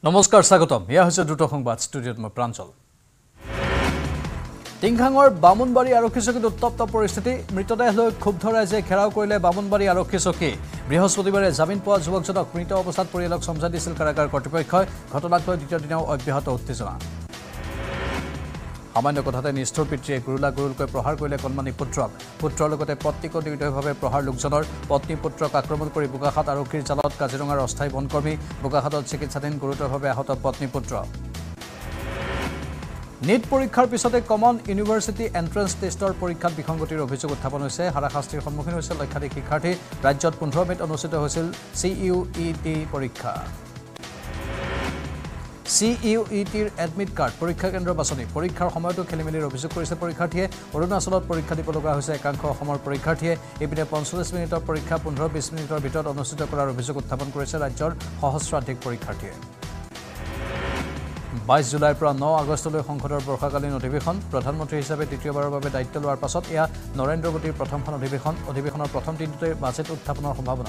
নমস্কাৰ স্বাগতম ইয়া হৈছে দ্ৰুত সংবাদ ষ্টুডিঅত মই প্ৰাঞ্জল টিংখাঙৰ বামুনবাৰী আৰক্ষী চকীত উত্তপ্ত পৰিস্থিতি মৃতদেহ লৈ ক্ষুব্ধ ৰাইজে ঘেৰাও কৰিলে বামুনবাৰী আৰক্ষী চকী বৃহস্পতিবাৰে জামিন পোৱা যুৱকজনক মৃত অৱস্থাত পৰিয়ালক সমঝা দিছিল কাৰাগাৰ কৰ্তৃপক্ষই ঘটনাক লৈ দ্বিতীয় দিনাও অব্যাহত উত্তেজনা সামান্য কথাতে নিষ্ঠুৰ পিতৃয়ে গুৰুলকৈ প্ৰহাৰ কৰিলে কণমানি পুত্ৰৰ লগতে পত্নীকো নিৰ্দয়ভাৱে প্ৰহাৰ লোকজনৰ পত্নী পুত্ৰক আক্ৰমণ কৰি বোকাখাত আৰক্ষীৰ জালত কাজিৰঙাৰ অস্থায়ী বনকৰ্মী বোকাখাতত চিকিৎসাধীন গুৰুতৰভাৱে আহত পত্নী পুত্ৰ নীট পৰীক্ষাৰ পিছতে কমন ইউনিভাৰ্চিটি এন্ট্ৰেন্স টেষ্টৰ পৰীক্ষাত বিসংগতিৰ অভিযোগ উত্থাপন হৈছে হাৰাশাস্তিৰ সন্মুখীন হৈছে লক্ষাধিক শিক্ষাৰ্থী ৰাজ্যত 15 মেত অনুষ্ঠিত হৈছিল CUET পৰীক্ষা CUETৰ এডমিট কাৰ্ড পৰীক্ষা কেন্দ্ৰ বাছনি পৰীক্ষাৰ সময়তো খেলিমেলিৰ অভিযোগ কৰিছে পৰীক্ষাৰ্থীয়ে অৰুণাচলত পৰীক্ষা দিব লগা হৈছে একাংশ অসমৰ পৰীক্ষাৰ্থীয়ে ইপিনে 45 মিনিটৰ পৰীক্ষা 15-20 মিনিটৰ ভিতৰত অনুষ্ঠিত কৰাৰ অভিযোগ উত্থাপন কৰিছে ৰাজ্যৰ সহস্ৰাধিক পৰীক্ষাৰ্থীয়ে 22 জুলাইৰ পৰা 9 আগষ্টলৈ সংসদৰ বৰ্ষাকালীন অধিৱেশন প্ৰধানমন্ত্ৰী হিচাপে দ্বিতীয়বাৰৰ বাবে দায়িত্ব লোৱাৰ পাছত এয়া নৰেন্দ্ৰ মোদীৰ প্ৰথমখন অধিৱেশনৰ প্ৰথম দিনটোতে বাজেট উত্থাপনৰ সম্ভাৱনা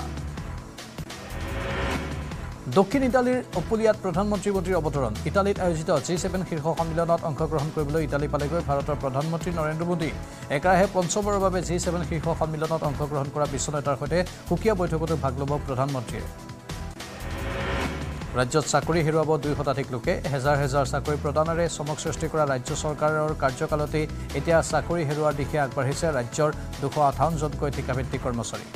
দক্ষিণ ইটালীৰ অপুলিয়াত প্ৰধানমন্ত্ৰী মোদীৰ অৱতৰণ ইটালীত আয়োজিত G7 শীৰ্ষ সন্মিলনত অংশগ্ৰহণ কৰিবলৈ ইটালী পালেগৈ ভাৰতৰ প্ৰধানমন্ত্ৰী নৰেন্দ্ৰ মোদী একেৰাহে পঞ্চমবাৰৰ বাবে G7 শীৰ্ষ সন্মিলনত অংশগ্ৰহণ কৰা বিশ্ব নেতাৰ সৈতে সুকীয়া বৈঠকতো ভাগ ল'ব প্ৰধানমন্ত্ৰীয়ে ৰাজ্যত চাকৰি হেৰুৱাব 2 শতাধিক লোকে হেজাৰ চাকৰি প্ৰদানেৰে চমক সৃষ্টি কৰা ৰাজ্য চৰকাৰৰ কাৰ্যকালতে এতিয়া চাকৰি হেৰুৱাৰ দিশে আগবাঢ়িছে ৰাজ্যৰ 258 জনকৈ ঠিকাভিত্তিক কৰ্মচাৰী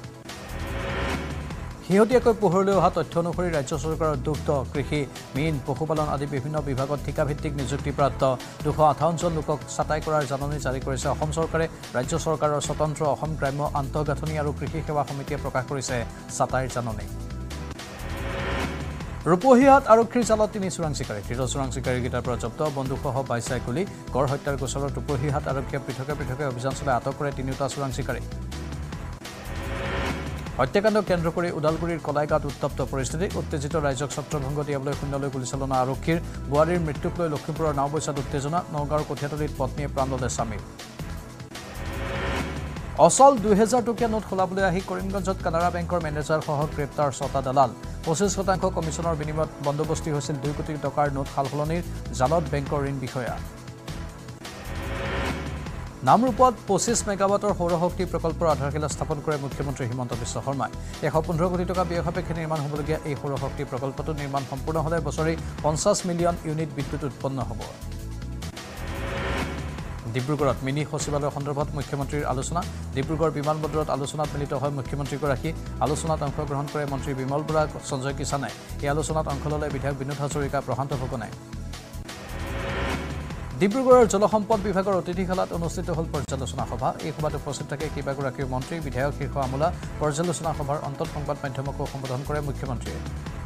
হিহতীয়াকৈ পোহৰলৈ অহা তথ্য অনুসৰি ৰাজ্য চৰকাৰৰ দুগ্ধ কৃষি মীন পশুপালন আদি বিভিন্ন বিভাগত ঠিকাভিত্তিক নিযুক্তিপ্ৰাপ্ত 258 জন লোকক ছাঁটাই কৰাৰ জাননী জাৰি কৰিছে অসম চৰকাৰে ৰাজ্য চৰকাৰৰ স্বতন্ত্ৰ অসম গ্ৰাম্য আন্তঃগাঁথনি আৰু কৃষি সেৱা সমিতিয়ে প্ৰকাশ কৰিছে ছাঁটাইৰ জাননী ৰূপহীহাট আৰক্ষীৰ জালত 3 চোৰাং চিকাৰী চোৰাং চিকাৰীকেইটাৰ পৰা জব্দ বন্দুকসহ 22 গুলী গড় হত্যাৰ গোচৰত ৰূপহীহাট আৰক্ষীয়ে পৃথকে অভিযান চলাই আটক কৰে 3টা চোৰাং চিকাৰী হত্যাকাণ্ড কেন্দ্ৰ কৰি উদালগুৰিৰ কলাইগাঁৱত উত্তপ্ত পৰিস্থিতি উত্তেজিত ৰাইজক ছত্ৰভংগ দিয়াবলৈ শূন্যলৈ গুলীচালনা আৰক্ষীৰ বুৱাৰীৰ মৃত্যুক লৈ লখিমপুৰৰ নাওবৈচাত উত্তেজনা নগাঁৱৰ কঠীয়াতলীত পত্নীয়ে প্ৰাণ ল'লে স্বামীৰ অচল 2000 টকীয়া নোট খোলাবলৈ আহি কৰিমগঞ্জত কানাড়া বেংকৰ মেনেজাৰসহ গ্ৰেপ্তাৰ 6টা দালাল 25% কমিছনৰ বিনিময়ত বন্দোবস্তি হৈছিল 2 কোটি টকাৰ নোট সালসলনিৰ জালত বেংকৰ ঋণ বিষয়া নামৰূপত 25 মেগাৱাটৰ সৌৰশক্তি প্ৰকল্পৰ আধাৰশিলা স্থাপন কৰে মুখ্যমন্ত্ৰী হিমন্ত বিশ্ব শৰ্মাই 115 কোটি টকা ব্যয় সাপেক্ষে নিৰ্মাণ হ'বলগীয়া এই সৌৰশক্তি প্ৰকল্পটো নিৰ্মাণ সম্পূৰ্ণ হ'লে বছৰি 50 মিলিয়ন ইউনিট বিদ্যুৎ উৎপন্ন হ'ব ডিব্ৰুগড়ত মিনি সচিবালয় সন্দৰ্ভত মুখ্যমন্ত্ৰীৰ আলোচনা ডিব্ৰুগড় বিমানবন্দৰত আলোচনাত মিলিত হয় মুখ্যমন্ত্ৰীগৰাকী আলোচনাত অংশগ্ৰহণ কৰে মন্ত্ৰী বিমল বৰা সঞ্জয় কিষাণে এই আলোচনাত অংশ ল'লে বিধায়ক বিনোদ হাজৰিকা প্ৰশান্ত ফুকনে ডিব্ৰুগড়ৰ জলসম্পদ বিভাগৰ অতিথিশালাত অনুষ্ঠিত হ'ল পৰ্যালোচনা সভা এই সভাত উপস্থিত থাকে কেইবাগৰাকী মন্ত্ৰী বিধায়ক শীৰ্ষ আমোলা পৰ্যালোচনা সভাৰ অন্তত সংবাদ মাধ্যমকো সম্বোধন কৰে মুখ্যমন্ত্ৰীয়ে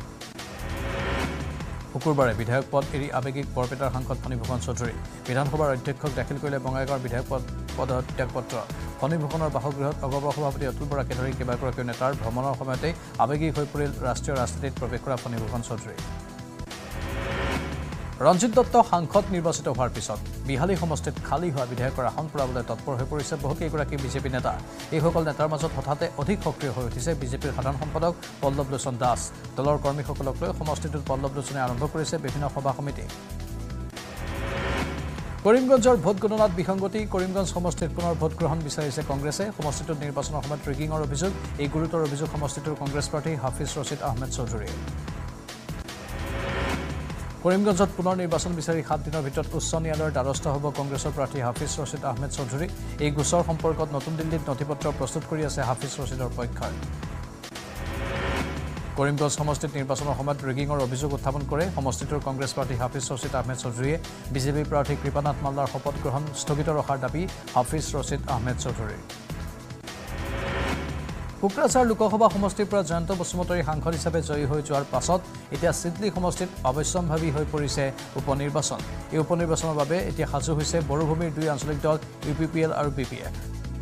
শুকুৰবাৰে বিধায়ক পদ এৰি আবেগিক বৰপেটাৰ সাংসদ ফণীভূষণ চৌধুৰী বিধানসভাৰ অধ্যক্ষক দাখিল কৰিলে বঙাইগাঁৱৰ বিধায়ক পদৰ ত্যাগপত্ৰ ফণীভূষণৰ বাসগৃহত অগপ সভাপতি অতুল বৰাকে ধৰি কেইবাগৰাকী নেতাৰ ভ্ৰমণৰ সময়তে আবেগিক হৈ পৰিল ৰাষ্ট্ৰীয় ৰাজনীতিত প্ৰৱেশ কৰা ফণীভূষণ চৌধুৰী ৰঞ্জিত দত্ত সাংসদ নিৰ্বাচিত হোৱাৰ পিছত বিহালী সমষ্টিত খালী হোৱা বিধায়কৰ আসন পুৰাবলৈ তৎপৰ হৈ পৰিছে বহুকেইগৰাকী বিজেপি নেতা এইসকল নেতাৰ মাজত হঠাতে অধিক সক্ৰিয় হৈ উঠিছে বিজেপিৰ সাধাৰণ সম্পাদক পল্লৱ লোচন দাস দলৰ কৰ্মীসকলক লৈ সমষ্টিটোত পল্লৱ লোচনে আৰম্ভ কৰিছে বিভিন্ন সভা সমিতি কৰিমগঞ্জৰ ভোট গণনাত বিসংগতি কৰিমগঞ্জ সমষ্টিত পুনৰ ভোট গ্ৰহণ বিচাৰিছে কংগ্ৰেছে সমষ্টিটোত নিৰ্বাচনৰ সময়ত ৰিগিঙৰ অভিযোগ এই গুৰুতৰ অভিযোগ সমষ্টিটোৰ কংগ্ৰেছ প্ৰাৰ্থী হাফিজ ৰছিদ আহমেদ চৌধুৰীয়ে কৰিমগঞ্জত পুনৰ নিৰ্বাচন বিচাৰি 7 দিনৰ ভিতৰত উচ্চ ন্যায়ালয়ৰ দ্বাৰস্থ হ'ব কংগ্ৰেছৰ প্ৰাৰ্থী হাফিজ ৰছিদ আহমেদ চৌধুৰী এই গোচৰ সম্পৰ্কত নতুন দিল্লীত নথিপত্ৰ প্ৰস্তুত কৰি আছে হাফিজ ৰছিদৰ পক্ষই কৰিমগঞ্জ সমষ্টিত নিৰ্বাচনৰ সময়ত ৰিগিঙৰ অভিযোগ উত্থাপন কৰে সমষ্টিটোৰ কংগ্ৰেছ প্ৰাৰ্থী হাফিজ ৰছিদ আহমেদ চৌধুৰীয়ে বিজেপি প্ৰাৰ্থী কৃপানাথ মাল্লাৰ শপত গ্ৰহণ স্থগিত ৰখাৰ দাবী হাফিজ ৰছিদ আহমেদ চৌধুৰীৰ কোকৰাঝাৰ লোকসভা সমষ্টিৰ পৰা জয়ন্ত বসুমতাৰী সাংসদ হিচাপে জয়ী হৈ যোৱাৰ পাছত এতিয়া চিডলি সমষ্টিত অৱশ্যম্ভাৱী হৈ পৰিছে উপনিৰ্বাচন এই উপনিৰ্বাচনৰ বাবে এতিয়া সাজু হৈছে বড়োভূমিৰ 2 আঞ্চলিক দল UPPL আৰু BPF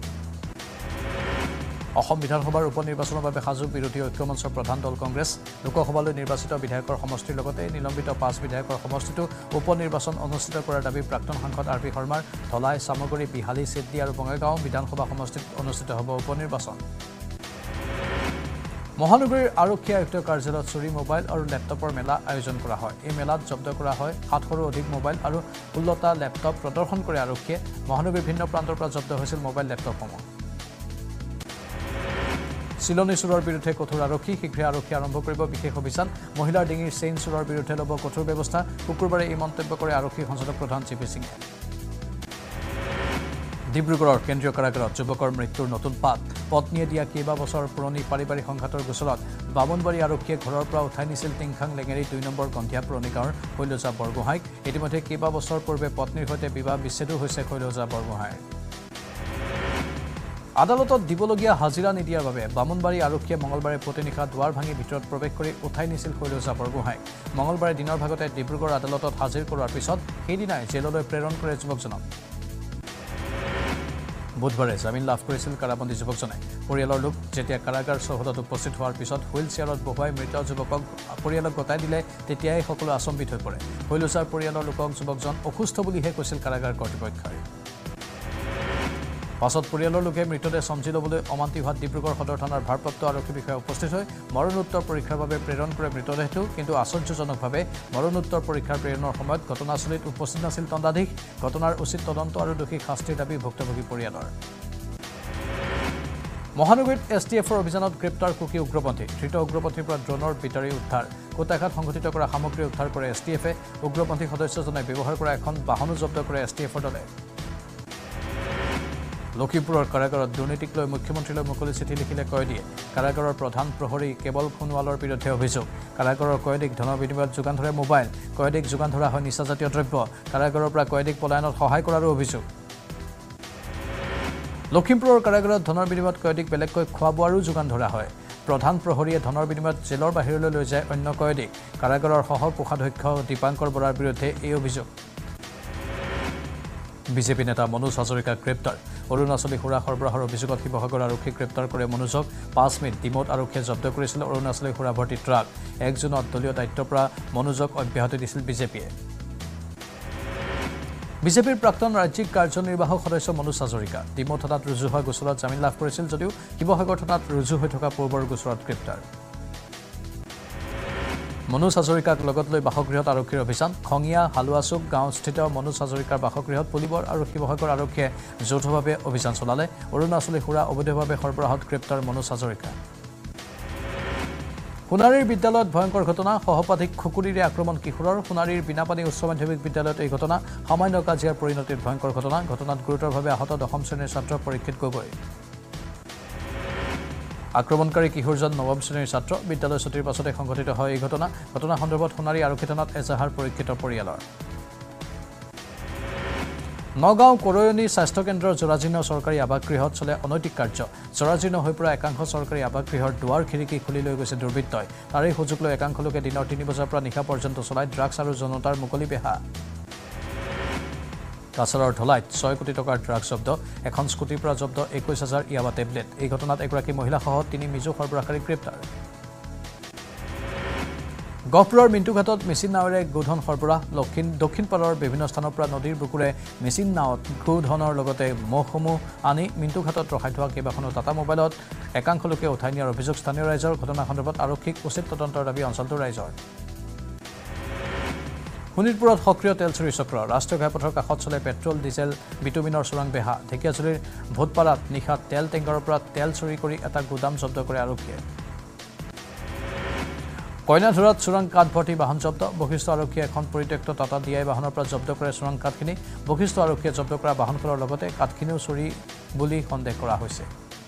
অসম বিধানসভাৰ উপনিৰ্বাচনৰ বাবে সাজু বিৰোধী ঐক্যমঞ্চৰ প্ৰধান দল কংগ্ৰেছ লোকসভালৈ নিৰ্বাচিত বিধায়কৰ সমষ্টিৰ লগতে নিলম্বিত 5 বিধায়কৰ সমষ্টিটো উপনিৰ্বাচন অনুষ্ঠিত কৰাৰ দাবী প্ৰাক্তন সাংসদ RP শৰ্মাৰ ধলাই সামগ্ৰী বিহালী চিডলি আৰু বঙাইগাঁও বিধানসভা সমষ্টিত অনুষ্ঠিত হ'ব উপনিৰ্বাচন মহানগৰীৰ আৰক্ষী আয়ুক্ত কাৰ্যালয়ত চুৰি মোবাইল আৰু লেপটপৰ মেলা আয়োজন কৰা হয় এই মেলাত জব্দ কৰা হয় ৭০০ৰো অধিক মোবাইল আৰু ১৬টা লেপটপ প্ৰদৰ্শন কৰে আৰক্ষীয়ে মহানগৰীৰ ভিন্ন প্ৰান্তৰ পৰা জব্দ হৈছিল মোবাইল লেপটপসমূহ চিলনী চুৰৰ বিৰুদ্ধে কঠোৰ আৰক্ষী শীঘ্ৰে আৰক্ষী আৰম্ভ কৰিব বিশেষ অভিযান মহিলাৰ ডিঙিৰ চেইন চুৰৰ বিৰুদ্ধে ল'ব কঠোৰ ব্যৱস্থা শুকুৰবাৰে এই মন্তব্য কৰে আৰক্ষী সঞ্চালক প্ৰধান জি পি সিঙে ডিব্ৰুগড়ৰ কেন্দ্ৰীয় কাৰাগাৰত যুৱকৰ মৃত্যুৰ নতুন পাত পত্নীয়ে দিয়া কেইবাবছৰ পুৰণি পাৰিবাৰিক সংঘাতৰ গোচৰত বামুণবাৰী আৰক্ষীয়ে ঘৰৰ পৰা উঠাই নিছিল টিংখাং লেঙেৰী ২ নম্বৰ গন্ধিয়া পুৰণি গাঁৱৰ শৈলজা বৰগোহাঁইক ইতিমধ্যে কেইবাবছৰ পূৰ্বে পত্নীৰ সৈতে বিবাহ বিচ্ছেদো হৈছে শৈলজা বৰগোহাঁইৰ আদালতত দিবলগীয়া হাজিৰা নিদিয়াৰ বাবে বামুণবাৰী আৰক্ষীয়ে মঙলবাৰে পুৱতি নিশা দুৱাৰ ভাঙি ভিতৰত প্ৰৱেশ কৰি উঠাই নিছিল শৈলজা বৰগোহাঁইক মঙলবাৰে দিনৰ ভাগতে ডিব্ৰুগড় আদালতত হাজিৰ কৰোৱাৰ পিছত সেইদিনাই জেললৈ প্ৰেৰণ কৰে যুৱকজনক বুধবাৰে জামিন লাভ কৰিছিল কাৰাবন্দী যুৱকজনে পৰিয়ালৰ লোক যেতিয়া কাৰাগাৰ চৌহদত উপস্থিত হোৱাৰ পিছত হুইল চেয়াৰত বহুৱাই মৃত যুৱকক পৰিয়ালক গতাই দিলে তেতিয়াই সকলো আচম্বিত হৈ পৰে শৈলজাৰ পৰিয়ালৰ লোকক যুৱকজন অসুস্থ বুলিহে কৈছিল কাৰাগাৰ কৰ্তৃপক্ষই পাছত পৰিয়ালৰ লোকে মৃতদেহ চমজি ল'বলৈ অমান্তি হোৱাত ডিব্ৰুগড় সদৰ থানাৰ ভাৰপ্ৰাপ্ত আৰক্ষী বিষয়া উপস্থিত হৈ মৰণোত্তৰ পৰীক্ষাৰ বাবে প্ৰেৰণ কৰে মৃতদেহটো কিন্তু আশ্চৰ্যজনকভাৱে মৰণোত্তৰ পৰীক্ষাৰ প্ৰেৰণৰ সময়ত ঘটনাস্থলীত উপস্থিত নাছিল দণ্ডাধীশ ঘটনাৰ উচিত তদন্ত আৰু দোষী শাস্তিৰ দাবী ভুক্তভোগী পৰিয়ালৰ মহানগৰীত STFৰ অভিযানত গ্ৰেপ্তাৰ কুকি উগ্ৰপন্থী ধৃত উগ্ৰপন্থীৰ পৰা ড্ৰোনৰ বেটাৰী উদ্ধাৰ কোটাঘাট সংঘটিত কৰা সামগ্ৰী উদ্ধাৰ কৰে STFে উগ্ৰপন্থী সদস্যজনে ব্যৱহাৰ কৰা এখন বাহনো জব্দ কৰে STFৰ দলে লখিমপুৰৰ কাৰাগাৰত দুৰ্নীতিক লৈ মুখ্যমন্ত্ৰীলৈ মুকলি চিঠি লিখিলে কয়দীয়ে কাৰাগাৰৰ প্ৰধান প্ৰহৰী কেৱল সোণোৱালৰ বিৰুদ্ধে অভিযোগ কাৰাগাৰৰ কয়দীক ধনৰ বিনিময়ত যোগান ধৰে মোবাইল কয়দীক যোগান ধৰা হয় নিচাজাতীয় দ্ৰব্য কাৰাগাৰৰ পৰা কয়দীক পলায়নত সহায় কৰাৰো অভিযোগ লখিমপুৰৰ কাৰাগাৰত ধনৰ বিনিময়ত কয়দীক বেলেগকৈ খোৱা বোৱাৰো যোগান ধৰা হয় প্ৰধান প্ৰহৰীয়ে ধনৰ বিনিময়ত জেলৰ বাহিৰলৈ লৈ যায় অন্য কয়দীক কাৰাগাৰৰ সহ কোষাধ্যক্ষ দীপাংকৰ বৰাৰ বিৰুদ্ধে এই অভিযোগ বিজেপি নেতা মনোজ হাজৰিকাক গ্ৰেপ্তাৰ অৰুণাচলী সুৰা সৰবৰাহৰ অভিযোগত শিৱসাগৰ আৰক্ষী গ্ৰেপ্তাৰ কৰে মনোজক ৫ মে'ত ডিমৌত আৰক্ষীয়ে জব্দ কৰিছিল অৰুণাচলী সুৰা ভৰ্তি ট্ৰাক ১ জুনত দলীয় দায়িত্বৰ পৰা মনোজক অব্যাহতি দিছিল বিজেপিয়ে বিজেপিৰ প্ৰাক্তন ৰাজ্যিক কাৰ্যনিৰ্বাহক সদস্য মনোজ হাজৰিকা ডিমৌ থানাত ৰুজু হোৱা গোচৰত জামিন লাভ কৰিছিল যদিও শিৱসাগৰ থানাত ৰুজু হৈ থকা পূৰ্বৰ গোচৰত গ্ৰেপ্তাৰ মনোজ হাজৰিকাক লগত লৈ বাসগৃহত আৰক্ষীৰ অভিযান খঙিয়া হালুৱাচুক গাঁওস্থিত মনোজ হাজৰিকাৰ বাসগৃহত পুলিবৰ আৰু শিৱসাগৰ আৰক্ষীয়ে যৌথভাৱে অভিযান চলালে অৰুণাচলী সুৰা অবৈধভাৱে সৰবৰাহত গ্ৰেপ্তাৰ মনোজ হাজৰিকা সোণাৰীৰ বিদ্যালয়ত ভয়ংকৰ ঘটনা সহপাঠীক খুকুৰিৰে আক্ৰমণ কিশোৰৰ সোণাৰীৰ বিনাপানী উচ্চ মাধ্যমিক বিদ্যালয়ত এই ঘটনা সামান্য কাজিয়াৰ পৰিণতিত ভয়ংকৰ ঘটনাত গুৰুতৰভাৱে আহত ১০ম শ্ৰেণীৰ ছাত্ৰ পৰীক্ষিত গগৈ আক্ৰমণকাৰী কিশোৰজন ৯ম শ্ৰেণীৰ ছাত্ৰ বিদ্যালয় ছুটিৰ পাছতে সংঘটিত হয় এই ঘটনা সন্দৰ্ভত সোণাৰী আৰক্ষী থানাত এজাহাৰ পৰীক্ষিত পৰিয়ালৰ নগাঁও কৰয়নী স্বাস্থ্য কেন্দ্ৰৰ জৰাজীৰ্ণ চৰকাৰী আৱাসগৃহত চলে অনৈতিক কাৰ্য জৰাজীৰ্ণ হৈ পৰা একাংশ চৰকাৰী আৱাসগৃহৰ দুৱাৰ খিৰিকী খুলি লৈ গৈছে দুৰ্বৃত্তই তাৰেই সুযোগ লৈ একাংশ লোকে দিনৰ ৩ বজাৰ পৰা নিশা পৰ্যন্ত চলায় ড্ৰাগছ আৰু জনতাৰ মুকলি বেহা কাছাৰৰ ঢলাইত ৬ কোটি টকাৰ ড্ৰাগছ জব্দ এখন স্কুটিৰ পৰা জব্দ ২১,০০০ ইয়াবা টেবলেট এই ঘটনাত এগৰাকী মহিলাসহ ৩ মিজু সৰবৰাহকাৰী গ্ৰেপ্তাৰ গহপুৰৰ মিণ্টুঘাটত মেচিন নাৱেৰে গোধন সৰবৰাহ দক্ষিণপাৰৰ বিভিন্ন স্থানৰ পৰা নদীৰ বুকুৰে মেচিন নাৱত গোধনৰ লগতে মহসমূহ আনি মিণ্টুঘাটত ৰখাই থোৱা কেইবাখনো টাটা মোবাইলত একাংশ লোকে উঠাই নিয়াৰ অভিযোগ স্থানীয় ৰাইজৰ ঘটনা সন্দৰ্ভত আৰক্ষীক উচিত তদন্তৰ দাবী অঞ্চলটোৰ ৰাইজৰ শোণিতপুৰত সক্ৰিয় তেল চুৰি চক্ৰ ৰাষ্ট্ৰীয় ঘাইপথৰ কাষত চলে পেট্ৰল ডিজেল বিটুমিনৰ চোৰাং বেহা ঢেকিয়াজুলিৰ ভোটপাৰাত নিশা তেল টেংকাৰৰ পৰা তেল চুৰি কৰি এটা গুদাম জব্দ কৰে আৰক্ষীয়ে কইনাধুৰাত চোৰাং কাঠ ভৰ্তি বাহন জব্দ বশিষ্ঠ আৰক্ষীয়ে এখন পৰিত্যক্ত টাটা ডিআই বাহনৰ পৰা জব্দ কৰে চোৰাং কাঠখিনি বশিষ্ঠ আৰক্ষীয়ে জব্দ কৰা বাহনখনৰ লগতে কাঠখিনিও চুৰি বুলি সন্দেহ কৰা হৈছে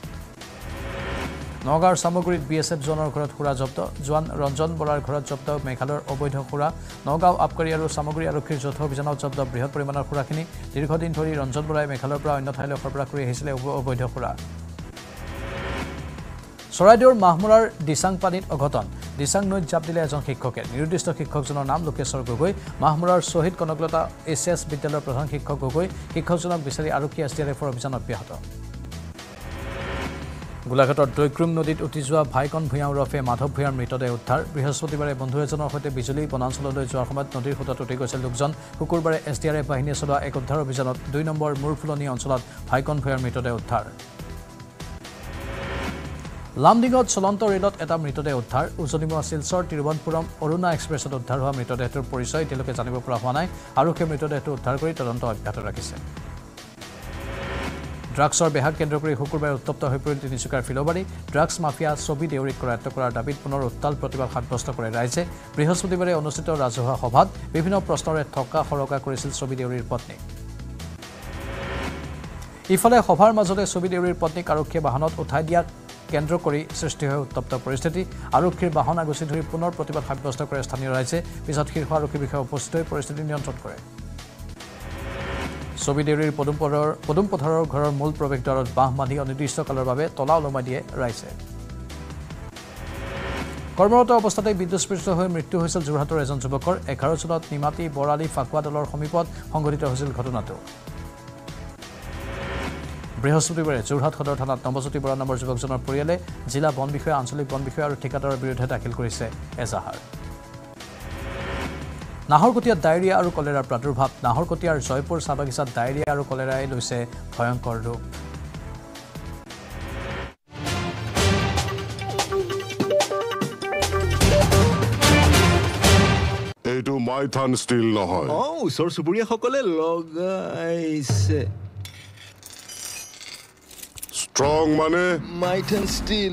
নগাঁৱৰ সামগ্ৰীত BSF জোনৰ ঘৰত সুৰা জব্দ জোৱান ৰঞ্জন বৰাৰ ঘৰত জব্দ মেঘালয়ৰ অবৈধ সুৰা নগাঁও আবকাৰী আৰু সামগ্ৰী আৰক্ষীৰ যৌথ অভিযানত জব্দ বৃহৎ পৰিমাণৰ সুৰাখিনি দীৰ্ঘদিন ধৰি ৰঞ্জন বৰাই মেঘালয়ৰ পৰা অন্য ঠাইলৈ সৰবৰাহ কৰি আহিছিল অবৈধ সুৰা চৰাইদেউৰ মাহমৰাৰ দিচাং পানীত অঘটন দিচাং নৈত জাপ দিলে এজন শিক্ষকে নিৰ্দিষ্ট শিক্ষকজনৰ নাম লোকেশ্বৰ গগৈ মাহমৰাৰ শহীদ কনকলতা SS বিদ্যালয়ৰ প্ৰধান শিক্ষক গগৈ শিক্ষকজনক বিচাৰি আৰক্ষী SDRFৰ অভিযান অব্যাহত গোলাঘাটৰ দৈগ্ৰুম নদীত উটি যোৱা ভাইকন ভূঞা ওৰফে মাধৱ ভূঞাৰ মৃতদেহ উদ্ধাৰ বৃহস্পতিবাৰে বন্ধু এজনৰ সৈতে বিজুলী বনাঞ্চললৈ যোৱাৰ সময়ত নদীৰ সোঁতত উটি গৈছিল লোকজন শুকুৰবাৰে SDRF বাহিনীয়ে চলোৱা এক উদ্ধাৰ অভিযানত ২ নম্বৰ মূৰফুলনি অঞ্চলত ভাইকন ভূঞাৰ মৃতদেহ উদ্ধাৰ লামডিঙত চলন্ত ৰেলত এটা মৃতদেহ উদ্ধাৰ উজনিমুৱা শিলচৰ তিৰুৱনপুৰম অৰুণা এক্সপ্ৰেছত উদ্ধাৰ হোৱা মৃতদেহটোৰ পৰিচয় এতিয়ালৈকে জানিব পৰা হোৱা নাই আৰক্ষীয়ে মৃতদেহটো উদ্ধাৰ কৰি তদন্ত অব্যাহত ৰাখিছে ড্ৰাগছৰ বেহাগ কেন্দ্ৰ কৰি শুকুৰবাৰে উত্তপ্ত হৈ পৰিল তিনিচুকীয়াৰ ফিলবাৰী ড্ৰাগছ মাফিয়া ছবি দেউৰীক কৰায়ত্ব কৰাৰ দাবীত পুনৰ উত্তাল প্ৰতিবাদ সাব্যস্ত কৰে ৰাইজে বৃহস্পতিবাৰে অনুষ্ঠিত ৰাজহুৱা সভাত বিভিন্ন প্ৰশ্নৰে থকা সৰকা কৰিছিল ছবি দেউৰীৰ পত্নী ইফালে সভাৰ মাজতে ছবি দেউৰীৰ পত্নীক আৰক্ষীয়ে বাহনত উঠাই দিয়া কেন্দ্ৰ কৰি সৃষ্টি হৈ উত্তপ্ত পৰিস্থিতি আৰক্ষীৰ বাহন আগচি ধৰি পুনৰ প্ৰতিবাদ সাব্যস্ত কৰে স্থানীয় ৰাইজে পিছত শীৰ্ষ আৰক্ষী বিষয়া উপস্থিত হৈ পৰিস্থিতি নিয়ন্ত্ৰণ কৰে ছবি দেউৰীৰ পদুম পথাৰৰ ঘৰৰ মূল প্ৰৱেশদ্বাৰত বাঁহ বান্ধি অনিৰ্দিষ্টকালৰ বাবে তলা ওলমাই দিয়ে ৰাইজে কৰ্মৰত অৱস্থাতে বিদ্যুৎস্পৃষ্ট হৈ মৃত্যু হৈছিল যোৰহাটৰ এজন যুৱকৰ 11 জুনত নিমাতী বৰালি ফাকুৱা দলৰ সমীপত সংঘটিত হৈছিল ঘটনাটো বৃহস্পতিবাৰে যোৰহাট সদৰ থানাত নৱজ্যোতি বৰা নামৰ যুৱকজনৰ পৰিয়ালে জিলা বন বিষয়া আঞ্চলিক বন বিষয়া আৰু ঠিকাদাৰৰ বিৰুদ্ধে দাখিল কৰিছে এজাহাৰ নাহৰকটীয়াত ডায়েৰিয়া আৰু কলেৰাৰ প্ৰাদুৰ্ভাৱ নাহৰকটীয়াৰ জয়পুৰ চাহবাগিচাত ডায়েৰিয়া আৰু কলেৰাই লৈছে ভয়ংকৰ ৰূপ এইটো মাইথান ষ্টিল নহয় ওচৰ চুবুৰীয়াসকলে লগাইছে ষ্ট্ৰং মানে মাইথান ষ্টিল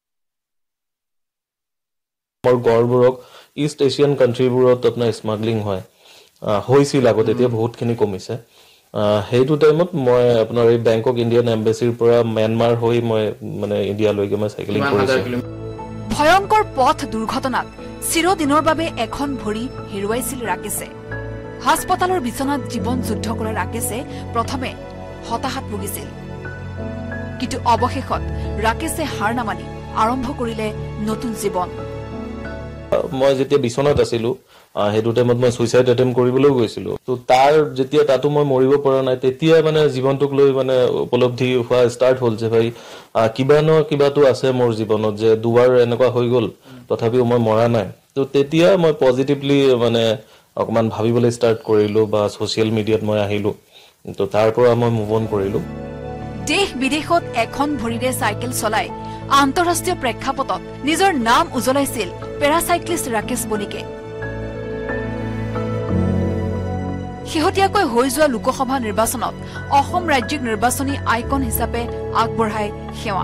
আমাৰ গড়বোৰক ইষ্ট এছিয়ান কাণ্ট্ৰিবোৰত আপোনাৰ স্মাগলিং হৈছিল আগত এতিয়া বহুতখিনি কমিছে সেইটো টাইমত মই আপোনাৰ এই বেংকক ইণ্ডিয়ান এম্বেচিৰ পৰা ম্যানমাৰ হৈ মই মানে ইণ্ডিয়ালৈকে মই সাইকেলিং কৰিছোঁ ভয়ংকৰ পথ দুৰ্ঘটনাত চিৰদিনৰ বাবে এখন ভৰি হেৰুৱাইছিল ৰাকেশে হাস্পতালৰ বিছনাত জীৱন যুদ্ধ কৰা ৰাকেশে প্ৰথমে হতাশাত ভুগিছিল কিন্তু অৱশেষত ৰাকেশে হাৰ নামানি আৰম্ভ কৰিলে নতুন জীৱন মই যেতিয়া বিছনাত আছিলো হেতু টাইমত মই সুইসাইড এটেম্প কৰিবলৈ গৈছিলো তো তাৰ যেতিয়া তাতো মই মৰিব পৰা নাই তেতিয়া মানে জীৱনটোক লৈ মানে উপলব্ধি হোৱা ষ্টাৰ্ট হ'ল যে ভাই কিবাটো আছে মোৰ জীৱনত যে দুবাৰ এনেকুৱা হৈ গ'ল তথাপিও মই মৰা নাই তো তেতিয়া মই পজিটিভলি মানে অকমান ভাবিবলৈ ষ্টাৰ্ট কৰিলো বা সোশ্যাল মিডিয়াত মই আহিলো তো তাৰ পৰা মই মুভ অন কৰিলো দেশ বিদেশত এখন ভৰিৰে সাইকেল চলাই আন্তঃৰাষ্ট্ৰীয় প্ৰেক্ষাপটত নিজৰ নাম উজলাইছিল পেৰাসাইক্লিষ্ট ৰাকেশ বনিকে শেহতীয়াকৈ হৈ যোৱা লোকসভা নিৰ্বাচনত অসম ৰাজ্যিক নিৰ্বাচনী আইকন হিচাপে আগবঢ়ায় সেৱা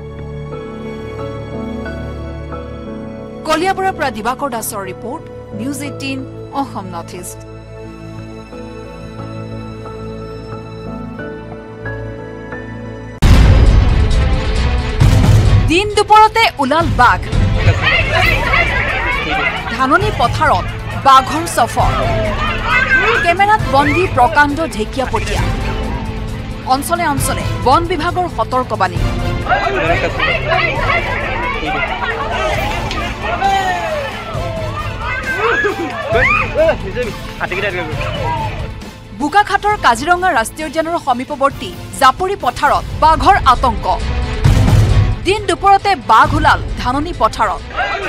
কলিয়াবৰৰ পৰা দিবাকৰ দাসৰ report news 18 Assam north east দিন দুপৰতে ওলাল বাঘ ধাননি পথাৰত বাঘৰ সফৰ কেমেৰাত বন্দী প্ৰকাণ্ড ঢেকিয়াপতীয়া অঞ্চলে অঞ্চলে বন বিভাগৰ সতৰ্কবাণী বোকাখাটৰ কাজিৰঙা ৰাষ্ট্ৰীয় উদ্যানৰ সমীপৱৰ্তী জাপৰি পথাৰত বাঘৰ আতংক দিন দুপৰতে বাঘ ওলাল ধাননি পথাৰত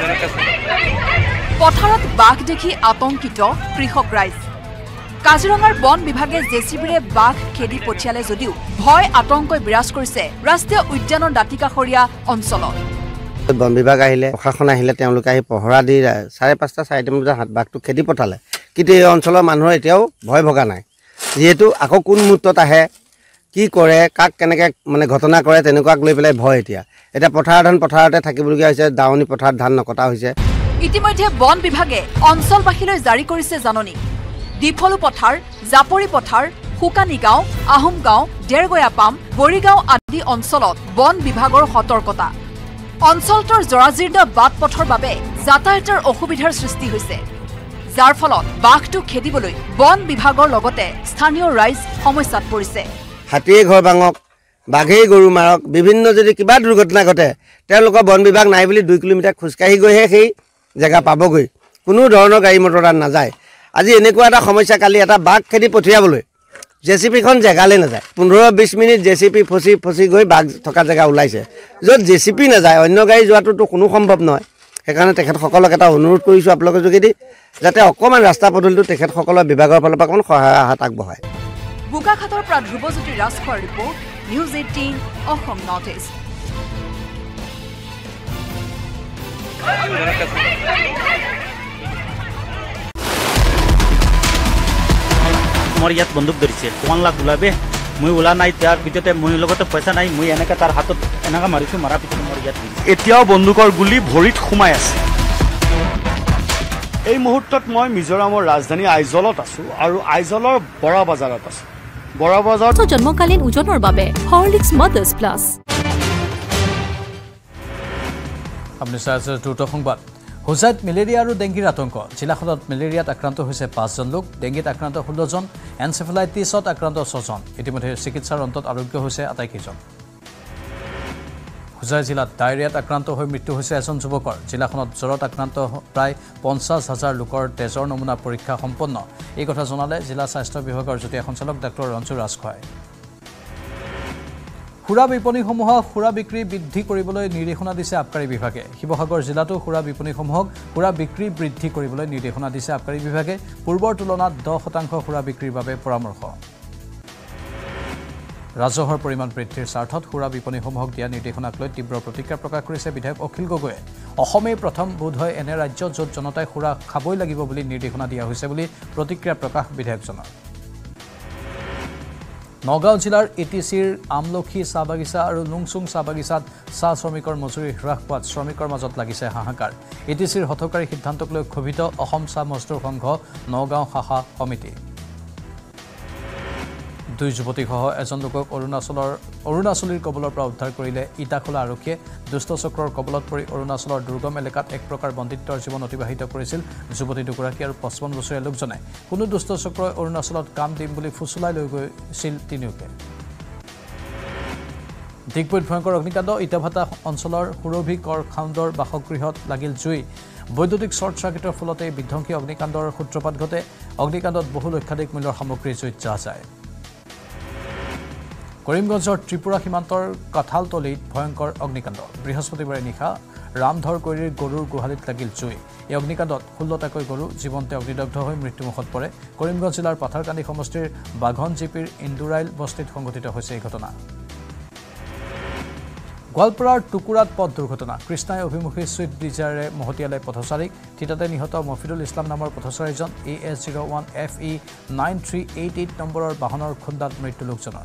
পথাৰত বাঘ দেখি আতংকিত কৃষক ৰাইজ কাজিৰঙাৰ বন বিভাগে জেচিবিৰে বাঘ খেদি পঠিয়ালে যদিও ভয় আতংকই বিৰাজ কৰিছে ৰাষ্ট্ৰীয় উদ্যানৰ দাঁতিকাষৰীয়া অঞ্চলত বন বিভাগ আহিলে প্ৰশাসন আহিলে তেওঁলোকে আহি পহৰা দি 5:30 4:00 বজাত বাঘটো খেদি পঠালে কিন্তু এই অঞ্চলৰ মানুহৰ এতিয়াও ভয় ভগা নাই যেহেতু আকৌ কোন মুহূৰ্তত আহে কি কৰে কাক কেনেকৈ মানে ঘটনা কৰে তেনেকুৱাক লৈ পেলাই ভয় এতিয়া পথাৰতে থাকিবলগীয়া হৈছে দাৱনি পথাৰত ধান নকটা হৈছে ইতিমধ্যে বন বিভাগে অঞ্চলবাসীলৈ জাৰি কৰিছে জাননী ডিফলু পথাৰ জাপৰি পথাৰ হুকানি গাঁও আহোম গাঁও ডেৰগয়াপাম বৰিগাঁও আদি অঞ্চলত বন বিভাগৰ সতৰ্কতা অঞ্চলটোৰ জৰাজীৰ্ণ বাট পথৰ বাবে যাতায়াতৰ অসুবিধাৰ সৃষ্টি হৈছে যাৰ ফলত বাঘটো খেদিবলৈ বন বিভাগৰ লগতে স্থানীয় ৰাইজ সমস্যাত পৰিছে হাতীয়ে ঘৰ ভাঙক বাঘেই গৰু মাৰক বিভিন্ন যদি কিবা দুৰ্ঘটনা ঘটে তেওঁলোকৰ বন বিভাগ নাই বুলি 2 কিলোমিটাৰ খোজকাঢ়ি গৈহে সেই জেগা পাবগৈ কোনো ধৰণৰ গাড়ী মটৰ তাত নাযায় আজি এনেকুৱা এটা সমস্যা কালি এটা বাঘ খেদি পঠিয়াবলৈ জেচিপিখন জেগালৈ নাযায় 15-20 মিনিট জেচিপি ফচি গৈ বাঘ থকা জেগা ওলাইছে য'ত জেচিপি নাযায় অন্য গাড়ী যোৱাটোতো কোনো সম্ভৱ নহয় সেইকাৰণে তেখেতসকলক এটা অনুৰোধ কৰিছোঁ আপোনালোকৰ যোগেদি যাতে অকণমান ৰাস্তা পদূলিটো তেখেতসকলৰ বিভাগৰ ফালৰ পৰা অকণমান সহায়ৰ হাত আগবঢ়ায় বোকাখাটৰ পৰা ধ্ৰুৱজ্যোতি ৰাজখোৱাৰ report news 18 Assam north east মোৰ ইয়াত বন্দুক ধৰিছে 1 লাখ ওলাবে মই ওলা নাই তাৰ ভিতৰতে মোৰ লগতে পইচা নাই মই এনেকা তাৰ হাতত এনেকা মাৰিছো মাৰা পিছত মোৰ ইয়াত এতিয়াও বন্দুকৰ গুলি ভৰিত সোমাই আছে এই মুহূৰ্তত মই মিজোৰামৰ ৰাজধানী আইজলত আছো আৰু আইজলৰ বৰা বজাৰত আছো বৰা বজাৰত জন্মকালীন ওজনৰ বাবে হৰলিক্স মাদাৰ্স প্লাস আপুনি চাই আছে দ্ৰুত সংবাদ হোজাইত মেলেৰিয়া আৰু ডেংগিৰ আতংক জিলাখনত মেলেৰিয়াত আক্ৰান্ত হৈছে 5 জন লোক ডেংগিত আক্ৰান্ত 16 জন এনচেফেলাইটিছত আক্ৰান্ত 6 জন ইতিমধ্যে চিকিৎসাৰ অন্তত আৰোগ্য হৈছে আটাইকেইজন হোজাই জিলাত ডায়েৰিয়াত আক্ৰান্ত হৈ মৃত্যু হৈছে এজন যুৱকৰ জিলাখনত জ্বৰত আক্ৰান্ত প্ৰায় 50,000 লোকৰ তেজৰ নমুনা পৰীক্ষা সম্পন্ন এই কথা জনালে জিলা স্বাস্থ্য বিভাগৰ যুটীয়া সঞ্চালক ডাক্তৰ ৰঞ্জু ৰাজখোৱাই খুৰা বিপণীসমূহক খুৰা বিক্ৰী বৃদ্ধি কৰিবলৈ নিৰ্দেশনা দিছে আবকাৰী বিভাগে শিৱসাগৰ জিলাতো খুৰা বিপণীসমূহক খুৰা বিক্ৰী বৃদ্ধি কৰিবলৈ নিৰ্দেশনা দিছে আবকাৰী বিভাগে পূৰ্বৰ তুলনাত 10% খুৰা বিক্ৰীৰ বাবে পৰামৰ্শ ৰাজহৰ পৰিমাণ বৃদ্ধিৰ স্বাৰ্থত খুৰা বিপণীসমূহক দিয়া নিৰ্দেশনাক লৈ তীব্ৰ প্ৰতিক্ৰিয়া প্ৰকাশ কৰিছে বিধায়ক অখিল গগৈয়ে অসমে প্ৰথম বোধ হয় এনে ৰাজ্য য'ত জনতাই খুৰা খাবই লাগিব বুলি নিৰ্দেশনা দিয়া হৈছে বুলি প্ৰতিক্ৰিয়া প্ৰকাশ বিধায়কজনৰ নগাঁও জিলাৰ এটিচিৰ আমলখি চাহ বাগিচা আৰু লুংচুং চাহ বাগিচাত চাহ শ্ৰমিকৰ মজুৰি হ্ৰাস পোৱাত শ্ৰমিকৰ মাজত লাগিছে হাহাকাৰ এটিচিৰ হঠকাৰী সিদ্ধান্তক লৈ ক্ষোভিত অসম চাহ মজদুৰ সংঘ নগাঁও শাখা সমিতি 2 যুৱতীসহ এজন লোকক অৰুণাচলীৰ কবলৰ পৰা উদ্ধাৰ কৰিলে ইটাখোলা আৰক্ষীয়ে দুষ্ট চক্ৰৰ কবলত পৰি অৰুণাচলৰ দুৰ্গম এলেকাত এক প্ৰকাৰ বন্দিত্বৰ জীৱন অতিবাহিত কৰিছিল যুৱতী দুগৰাকী আৰু 55 বছৰীয়া লোকজনে কোনো দুষ্ট চক্ৰই অৰুণাচলত কাম দিম বুলি ফুচুলাই লৈ গৈছিল তিনিওকে দিগবৈত ভয়ংকৰ অগ্নিকাণ্ড ইটাভাটা অঞ্চলৰ সুৰভি কৰ খাউণ্ডৰ বাসগৃহত লাগিল জুই বৈদ্যুতিক শ্বৰ্ট চাৰ্কিটৰ ফলতে বিধ্বংসী অগ্নিকাণ্ডৰ সূত্ৰপাত ঘটে অগ্নিকাণ্ডত বহু লক্ষাধিক মূল্যৰ সামগ্ৰী জুইত যোৱা যায় কৰিমগঞ্জৰ ত্ৰিপুৰা সীমান্তৰ কাঠালতলিত ভয়ংকৰ অগ্নিকাণ্ড বৃহস্পতিবাৰে নিশা ৰামধৰ কৈৰীৰ গৰুৰ গোহালিত লাগিল জুই এই অগ্নিকাণ্ডত 16টাকৈ গৰু জীৱন্তে অগ্নিদগ্ধ হৈ মৃত্যুমুখত পৰে কৰিমগঞ্জ জিলাৰ পাথাৰকান্দি সমষ্টিৰ বাঘন জিপিৰ ইন্দুৰাইল বস্তিত সংঘটিত হৈছে এই ঘটনা গোৱালপাৰাৰ টুকুৰাত পথ দুৰ্ঘটনা কৃষ্ণাই অভিমুখী ছুইফট ডিজায়াৰে মহতিয়ালে পথচাৰীক থিতাতে নিহত মফিদুল ইছলাম নামৰ পথচাৰীজন AS01 FE 9388 নম্বৰৰ বাহনৰ খুন্দাত মৃত্যু লোকজনৰ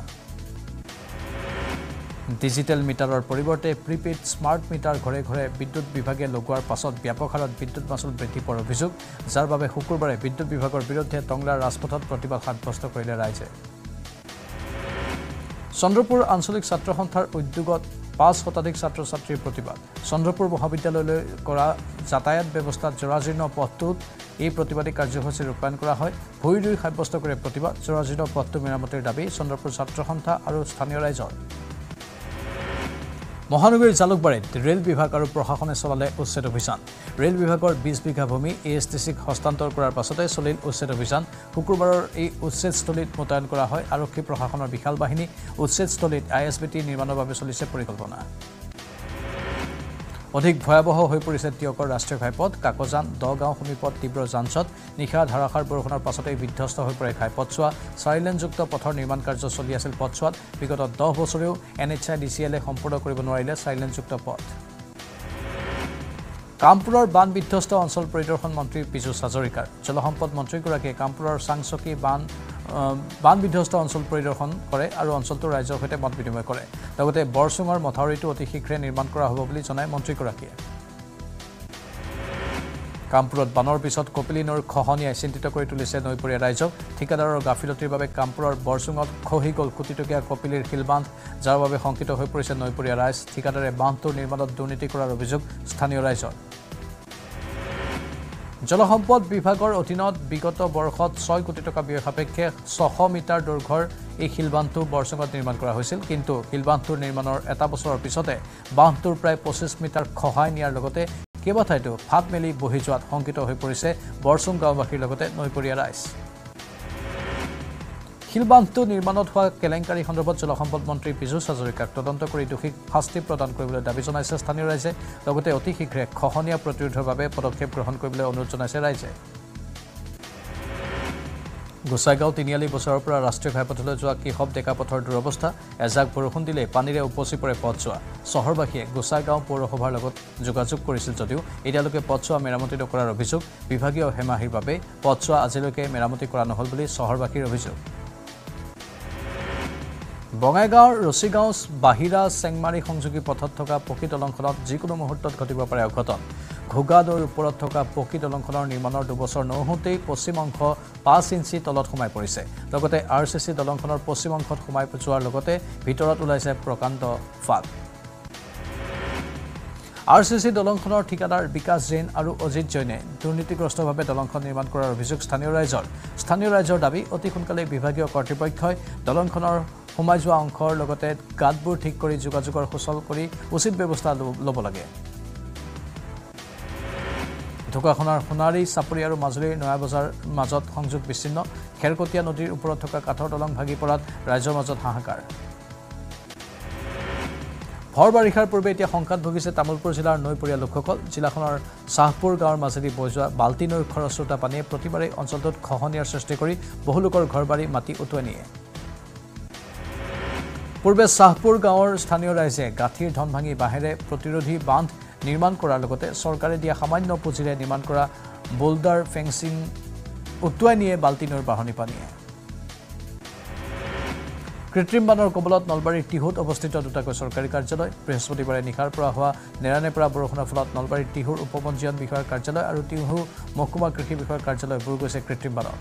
ডিজিটেল মিটাৰৰ পৰিৱৰ্তে প্ৰিপেইড স্মাৰ্ট মিটাৰ ঘৰে ঘৰে বিদ্যুৎ বিভাগে লগোৱাৰ পাছত ব্যাপক হাৰত বিদ্যুৎ মাচুল বৃদ্ধি পোৱাৰ অভিযোগ যাৰ বাবে শুকুৰবাৰে বিদ্যুৎ বিভাগৰ বিৰুদ্ধে টংলাৰ ৰাজপথত প্ৰতিবাদ সাব্যস্ত কৰিলে ৰাইজে চন্দ্ৰপুৰ আঞ্চলিক ছাত্ৰ সন্থাৰ উদ্যোগত 5 শতাধিক ছাত্ৰ ছাত্ৰীৰ প্ৰতিবাদ চন্দ্ৰপুৰ মহাবিদ্যালয়লৈ কৰা যাতায়াত ব্যৱস্থাত জৰাজীৰ্ণ পথটোত এই প্ৰতিবাদী কাৰ্যসূচী ৰূপায়ণ কৰা হয় ভূঁই ৰুই সাব্যস্ত কৰে প্ৰতিবাদ জৰাজীৰ্ণ পথটো মেৰামতিৰ দাবী চন্দ্ৰপুৰ ছাত্ৰ সন্থা আৰু স্থানীয় ৰাইজৰ মহানগৰীৰ জালুকবাৰীত ৰেল বিভাগ আৰু প্ৰশাসনে চলালে উচ্ছেদ অভিযান ৰেল বিভাগৰ 20 বিঘা ভূমি ASTCক হস্তান্তৰ কৰাৰ পাছতে চলিল উচ্ছেদ অভিযান শুকুৰবাৰৰ এই উচ্ছেদস্থলীত মোতায়েন কৰা হয় আৰক্ষী প্ৰশাসনৰ বিশাল বাহিনী উচ্ছেদস্থলীত ISBT নিৰ্মাণৰ বাবে চলিছে পৰিকল্পনা অধিক ভয়াবহ হৈ পৰিছে টিয়কৰ ৰাষ্ট্ৰীয় ঘাইপথ কাকজান দগাঁও সমীপত তীব্ৰ যানজঁট নিশা ধাৰাসাৰ বৰষুণৰ পাছতে বিধ্বস্ত হৈ পৰে ঘাইপথছোৱা 4 লেনযুক্ত পথৰ নিৰ্মাণ কাৰ্য চলি আছিল পথছোৱাত বিগত 10 বছৰেও NHIDCLে সম্পূৰ্ণ কৰিব নোৱাৰিলে 4 লেনযুক্ত পথ কামপুৰৰ বান বিধ্বস্ত অঞ্চল পৰিদৰ্শন মন্ত্ৰী পীযুষ হাজৰিকাৰ জলসম্পদ মন্ত্ৰীগৰাকীয়ে কামপুৰৰ চাংচকী বান বিধ্বস্ত অঞ্চল পৰিদৰ্শন কৰে আৰু অঞ্চলটোৰ ৰাইজৰ সৈতে মত বিনিময় কৰে লগতে বৰচুঙৰ মথাউৰিটো অতি শীঘ্ৰে নিৰ্মাণ কৰা হ'ব বুলি জনায় মন্ত্ৰীগৰাকীয়ে কামপুৰত বানৰ পিছত কপিলী নৈৰ খহনীয়াই চিন্তিত কৰি তুলিছে নৈপৰীয়া ৰাইজক ঠিকাদাৰৰ গাফিলতিৰ বাবে কামপুৰৰ বৰচুঙত খহি গ'ল কোটিটকীয়া কপিলীৰ শিলবান্ধ যাৰ বাবে শংকিত হৈ পৰিছে নৈপৰীয়া ৰাইজ ঠিকাদাৰে বান্ধটোৰ নিৰ্মাণত দুৰ্নীতি কৰাৰ অভিযোগ স্থানীয় ৰাইজৰ জলসম্পদ বিভাগৰ অধীনত বিগত বৰ্ষত 6 কোটি টকা ব্যয় সাপেক্ষে 600 মিটাৰ দৈৰ্ঘ্যৰ এই শিলবান্ধটো বৰচুঙত নিৰ্মাণ কৰা হৈছিল কিন্তু শিলবান্ধটোৰ নিৰ্মাণৰ এটা বছৰৰ পিছতে বান্ধটোৰ প্ৰায় 25 মিটাৰ খহাই নিয়াৰ লগতে কেইবাঠাইতো ফাট মেলি বহি যোৱাত শংকিত হৈ পৰিছে বৰচুং গাঁওবাসীৰ লগতে নৈপৰীয়া ৰাইজ শিলবান্ধটো নিৰ্মাণত হোৱা কেলেংকাৰী সন্দৰ্ভত জলসম্পদ মন্ত্ৰী পীযুষ হাজৰিকাক তদন্ত কৰি দোষীক শাস্তি প্ৰদান কৰিবলৈ দাবী জনাইছে স্থানীয় ৰাইজে লগতে অতি শীঘ্ৰে খহনীয়া প্ৰতিৰোধৰ বাবে পদক্ষেপ গ্ৰহণ কৰিবলৈ অনুৰোধ জনাইছে ৰাইজে গোসাইগাঁও তিনিআলি বছৰৰ পৰা ৰাষ্ট্ৰীয় ঘাইপথলৈ যোৱা কিহব ডেকা পথৰ দুৰৱস্থা এজাক বৰষুণ দিলে পানীৰে উপচি পৰে পথছোৱা চহৰবাসীয়ে গোসাইগাঁও পৌৰসভাৰ লগত যোগাযোগ কৰিছিল যদিও এতিয়ালৈকে পথছোৱা মেৰামতি নকৰাৰ অভিযোগ বিভাগীয় হেমাহিৰ বাবে পথছোৱা আজিলৈকে মেৰামতি কৰা নহল বুলি চহৰবাসীৰ অভিযোগ বঙাইগাঁৱৰ ৰছিগাঁও বাহিৰা চেংমাৰী সংযোগী পথত থকা পকী দলংখনত যিকোনো মুহূৰ্তত ঘটিব পাৰে অঘটন ঘোগা নৈৰ ওপৰত থকা পকী দলংখনৰ নিৰ্মাণৰ 2 বছৰ নহওঁতেই পশ্চিম অংশ 5 ইঞ্চি তলত সোমাই পৰিছে লগতে আৰচিচি দলংখনৰ পশ্চিম অংশত সোমাই যোৱাৰ লগতে ভিতৰত ওলাইছে প্ৰকাণ্ড ফাট আৰচিচি দলংখনৰ ঠিকাদাৰ বিকাশ জৈন আৰু অজিত জৈনে দুৰ্নীতিগ্ৰস্তভাৱে দলংখন নিৰ্মাণ কৰাৰ অভিযোগ স্থানীয় ৰাইজৰ দাবী অতি সোনকালে বিভাগীয় কৰ্তৃপক্ষই দলংখনৰ সোমাই যোৱা অংশৰ লগতে গাঁতবোৰ ঠিক কৰি যোগাযোগৰ সুচল কৰি উচিত ব্যৱস্থা ল'ব লাগে ঢুকাখনৰ সোণাৰী চাপৰি আৰু মাজুলীৰ নয়াবজাৰ মাজত সংযোগ বিচ্ছিন্ন খেৰকটীয়া নদীৰ ওপৰত থকা কাঠৰ দলং ভাগি পৰাত ৰাইজৰ মাজত হাহাকাৰ ভৰ বাৰিষাৰ পূৰ্বে এতিয়া শংকাত ভুগিছে তামুলপুৰ জিলাৰ নৈপৰীয়া লোকসকল জিলাখনৰ চাহপুৰ গাঁৱৰ মাজেদি বৈ যোৱা বাল্টি নৈৰ খৰস্ৰোতা পানীয়ে প্ৰতিবাৰে অঞ্চলটোত খহনীয়াৰ সৃষ্টি কৰি বহু লোকৰ ঘৰবাৰী মাটি উটুৱাই নিয়ে পূৰ্বে চাহপুৰ গাঁৱৰ স্থানীয় ৰাইজে গাঁঠিৰ ধন ভাঙি বাঁহেৰে প্ৰতিৰোধী বান্ধ নিৰ্মাণ কৰাৰ লগতে চৰকাৰে দিয়া সামান্য পুঁজিৰে নিৰ্মাণ কৰা বোল্ডাৰ ফেন্সিং উটুৱাই নিয়ে বাল্টি নৈৰ বাঢ়নি পানীয়ে কৃত্ৰিম বানৰ কবলত নলবাৰীৰ টিহুত অৱস্থিত দুটাকৈ চৰকাৰী কাৰ্যালয় বৃহস্পতিবাৰে নিশাৰ পৰা হোৱা নেৰানেপেৰা বৰষুণৰ ফলত নলবাৰীৰ টিহুৰ উপপঞ্জীয়ন বিষয়াৰ কাৰ্যালয় আৰু টিহু মহকুমা কৃষি বিষয়াৰ কাৰ্যালয় বুৰ গৈছে কৃত্ৰিম বানত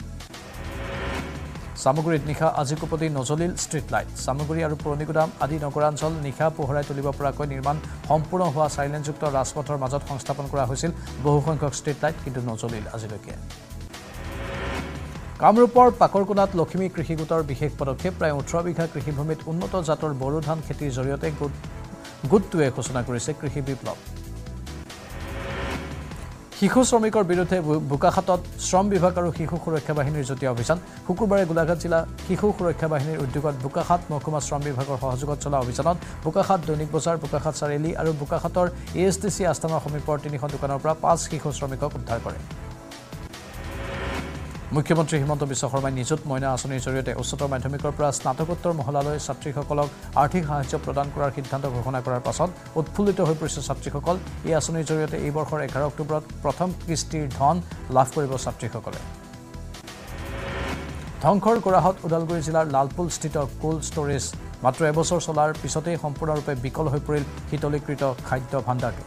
সামগ্ৰীত নিশা আজিকোপতি নজলিল ষ্ট্ৰীট লাইট সামগ্ৰী আৰু পুৰণিগুদাম আদি নগৰাঞ্চল নিশা পোহৰাই তুলিব পৰাকৈ নিৰ্মাণ সম্পূৰ্ণ হোৱা চাইলেঞ্চযুক্ত ৰাজপথৰ মাজত সংস্থাপন কৰা হৈছিল বহুসংখ্যক ষ্ট্ৰীট লাইট কিন্তু নজলিল আজিলৈকে কামৰূপৰ পাকৰকোনাত লখিমী কৃষি গোটৰ বিশেষ পদক্ষেপ প্ৰায় 18 বিঘা কৃষিভূমিত উন্নত জাতৰ বড়ো ধান খেতিৰ জৰিয়তে গোটটোৱে ঘোষণা কৰিছে কৃষি বিপ্লৱ শিশু শ্ৰমিকৰ বিৰুদ্ধে বোকাখাতত শ্ৰম বিভাগ আৰু শিশু সুৰক্ষা বাহিনীৰ যুটীয়া অভিযান শুকুৰবাৰে গোলাঘাট জিলা শিশু সুৰক্ষা বাহিনীৰ উদ্যোগত বোকাখাত মহকুমা শ্ৰম বিভাগৰ সহযোগত চলা অভিযানত বোকাখাত দৈনিক বজাৰ বোকাখাত চাৰিআলি আৰু বোকাখাতৰ এএছটিচি আস্থানৰ সমীপৰ 3খন দোকানৰ পৰা 5 শিশু শ্ৰমিকক উদ্ধাৰ কৰে মুখ্যমন্ত্ৰী হিমন্ত বিশ্ব শৰ্মাই নিযুত মইনা আঁচনিৰ জৰিয়তে উচ্চতৰ মাধ্যমিকৰ পৰা স্নাতকোত্তৰ মহলালৈ ছাত্ৰীসকলক আৰ্থিক সাহায্য প্ৰদান কৰাৰ সিদ্ধান্ত ঘোষণা কৰাৰ পাছত উৎফুল্লিত হৈ পৰিছে ছাত্ৰীসকল এই আঁচনিৰ জৰিয়তে এই বৰ্ষৰ 11 অক্টোবৰত প্ৰথম কিস্তিৰ ধন লাভ কৰিব ছাত্ৰীসকলে ধ্বংসৰ গৰাহত ওদালগুৰি জিলাৰ লালপুলস্থিত কোল্ড ষ্টৰেজ মাত্ৰ এবছৰ চলাৰ পিছতেই সম্পূৰ্ণৰূপে বিকল হৈ পৰিল শীতলীকৃত খাদ্য ভাণ্ডাৰটো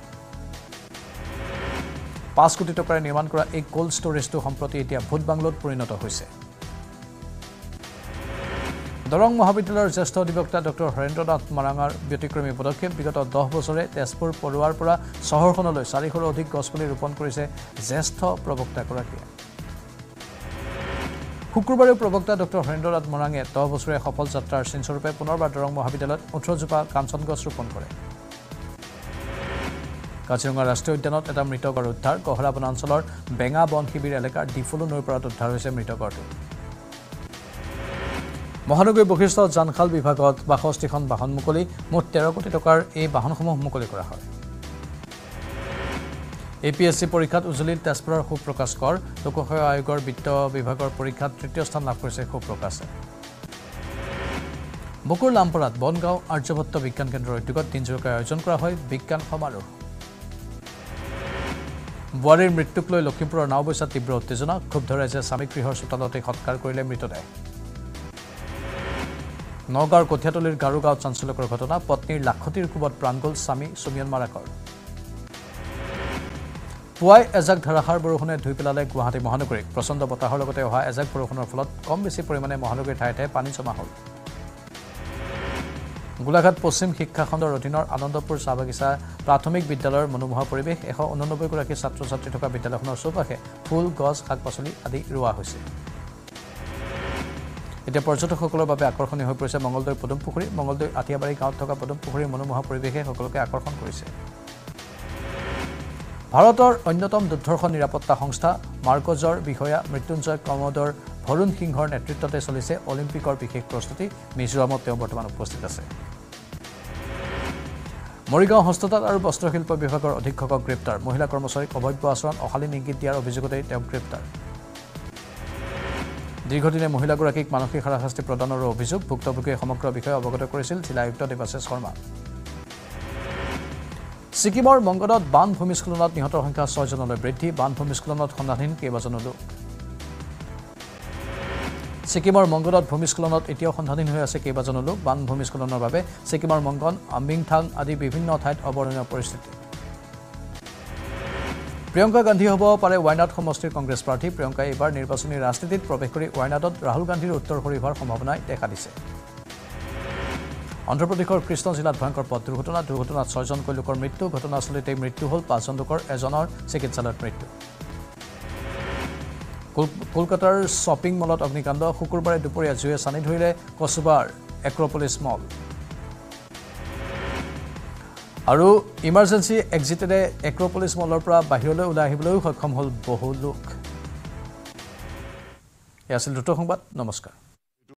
5 কোটি টকাৰে নিৰ্মাণ কৰা এই কোল্ড ষ্টৰেজটো সম্প্ৰতি এতিয়া ভূত বাংলোত পৰিণত হৈছে দৰং মহাবিদ্যালয়ৰ জ্যেষ্ঠ অধিবক্তা ডক্টৰ হৰেন্দ্ৰনাথ মাৰাঙৰ ব্যতিক্ৰমী পদক্ষেপ বিগত 10 বছৰে তেজপুৰ পৰুৱাৰ পৰা চহৰখনলৈ 400ৰো অধিক গছপুলি ৰোপণ কৰিছে জ্যেষ্ঠ প্ৰবক্তাগৰাকীয়ে শুক্ৰবাৰে প্ৰবক্তা ডক্টৰ হৰেন্দ্ৰনাথ মাৰাঙে 10 বছৰীয়া সফল যাত্ৰাৰ চিনস্বৰূপে পুনৰবাৰ দৰং মহাবিদ্যালয়ত 18 জোপা কাঞ্চন গছ ৰোপণ কৰে কাজিৰঙা ৰাষ্ট্ৰীয় উদ্যানত এটা মৃত গড় উদ্ধাৰ কহৰা বনাঞ্চলৰ বেঙা বন শিবিৰ এলেকাৰ ডিফলো নৈৰ পাৰত উদ্ধাৰ হৈছে মৃত গড়টো মহানগৰী বশিষ্ঠ জানখাল বিভাগত 62খন বাহন মুকলি মুঠ 13 কোটি টকাৰ এই বাহনসমূহ মুকলি কৰা হয় এপিএসসি পৰীক্ষাত উজলিল তেজপুৰৰ সুপ্ৰকাশ কৰ লোকসেৱা আয়োগৰ বিত্ত বিভাগৰ পৰীক্ষাত তৃতীয় স্থান লাভ কৰিছে সুপ্ৰকাশে বকুৰ লামপৰাত বনগাঁও আৰ্যভট্ট বিজ্ঞান কেন্দ্ৰৰ উদ্যোগত দিনজোৰাকৈ আয়োজন কৰা হয় বিজ্ঞান সমাৰোহ বোৱাৰীৰ মৃত্যুক লৈ লখিমপুৰৰ নাওবৈচাত তীব্ৰ উত্তেজনা ক্ষুব্ধ ৰাইজে স্বামীক গৃহৰ চোতালতে সৎকাৰ কৰিলে মৃতদেহ নগাঁৱৰ কঠীয়াতলীৰ গাৰুগাঁৱত চাঞ্চল্যকৰ ঘটনা পত্নীৰ লাখতিৰ কোবত প্ৰাণ গ'ল স্বামী সুমিয়ন মাৰাকৰ পুৱাই এজাক ধাৰাসাৰ বৰষুণে ধুই পেলালে গুৱাহাটী মহানগৰীক প্ৰচণ্ড বতাহৰ লগতে অহা এজাক বৰষুণৰ ফলত কম বেছি পৰিমাণে মহানগৰীৰ ঠায়ে ঠায়ে পানী জমা হ'ল গোলাঘাট পশ্চিম শিক্ষা খণ্ডৰ অধীনৰ আনন্দপুৰ চাহ বাগিচা প্ৰাথমিক বিদ্যালয়ৰ মনোমোহা পৰিৱেশ 189 গৰাকী ছাত্ৰ ছাত্ৰী থকা বিদ্যালয়খনৰ চৌপাশে ফুল গছ শাক পাচলি আদি ৰোৱা হৈছে এতিয়া পৰ্যটকসকলৰ বাবে আকৰ্ষণীয় হৈ পৰিছে মঙ্গলদৈ পদুম পুখুৰী মঙ্গলদৈ আঠিয়াবাৰী গাঁৱত থকা পদুম পুখুৰীৰ মনোমোহা পৰিৱেশে সকলোকে আকৰ্ষণ কৰিছে ভাৰতৰ অন্যতম দুৰ্ধৰ্ষ নিৰাপত্তা সংস্থা মাৰ্কজৰ বিষয়া মৃত্যুঞ্জয় কমোডৰ ভৰুণ সিংহৰ নেতৃত্বতে চলিছে অলিম্পিকৰ বিশেষ প্ৰস্তুতি মিজোৰামত তেওঁ বৰ্তমান উপস্থিত আছে মৰিগাঁও হস্ততাঁত আৰু বস্ত্ৰশিল্প বিভাগৰ অধীক্ষকক গ্ৰেপ্তাৰ মহিলা কৰ্মচাৰীক অভব্য আচৰণ অশালীন ইংগিত দিয়াৰ অভিযোগতে তেওঁ গ্ৰেপ্তাৰ দীৰ্ঘদিনে মহিলাগৰাকীক মানসিক হাৰাশাস্তি প্ৰদানৰ অভিযোগ ভুক্তভোগীয়ে সমগ্ৰ বিষয়ে অৱগত কৰিছিল জিলা আয়ুক্ত দেৱাশিষ শৰ্মা ছিকিমৰ মংগলত বান ভূমিস্খলনত নিহতৰ সংখ্যা 6 জনলৈ বৃদ্ধি বান ভূমিস্খলনত সন্ধানহীন কেইবাজনো লোক ছিকিমৰ মংগলত ভূমিস্খলনত এতিয়াও সন্ধানহীন হৈ আছে কেইবাজনো লোক বান ভূমিস্খলনৰ বাবে ছিকিমৰ মংগন আম্বিংথাং আদি বিভিন্ন ঠাইত অৱৰ্ণনীয় পৰিস্থিতি প্ৰিয়ংকা গান্ধী হ'ব পাৰে ৱাইনাড সমষ্টিৰ কংগ্ৰেছ প্ৰাৰ্থী প্ৰিয়ংকাই এইবাৰ নিৰ্বাচনী ৰাজনীতিত প্ৰৱেশ কৰি ৱাইনাডত ৰাহুল গান্ধীৰ উত্তৰসূৰী হোৱাৰ সম্ভাৱনা দেখা দিছে অন্ধ্ৰপ্ৰদেশৰ কৃষ্ণ জিলাত ভয়ংকৰ পথ দুৰ্ঘটনাত 6 জনকৈ লোকৰ মৃত্যু ঘটনাস্থলীতে মৃত্যু হ'ল 5 জন লোকৰ এজনৰ চিকিৎসালয়ত মৃত্যু কলকাতাৰ শ্বপিং মলত অগ্নিকাণ্ড শুকুৰবাৰে দুপৰীয়া জুয়ে চানি ধৰিলে কচুবাৰ এক্ৰপলিছ মল আৰু ইমাৰ্জেন্সি এক্সিটেৰে এক্ৰপলিছ মলৰ পৰা বাহিৰলৈ ওলাই আহিবলৈও সক্ষম হ'ল বহু লোক এয়া আছিল দ্ৰুত সংবাদ নমস্কাৰ